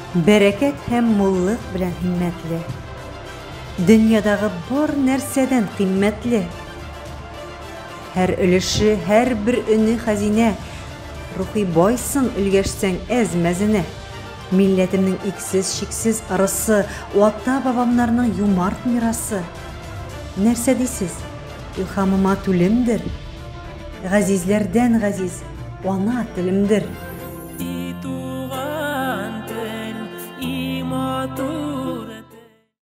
Бәрәкәт һәм муллык белән химмәтле. Дөньядагы бар нәрсәдән кыйммәтле. Һәр өлеше, һәр бер өне хәзинә. Рухи байсын өлгәшсәң әз-мәзенә. Милләтемнең иксез-чиксез ырысы, ата-бабамнарның юмарт мирасы. Нәрсә дисез? Илһамыма түлемдер. Ғәзизләрдән ғәзиз, ана телемдер.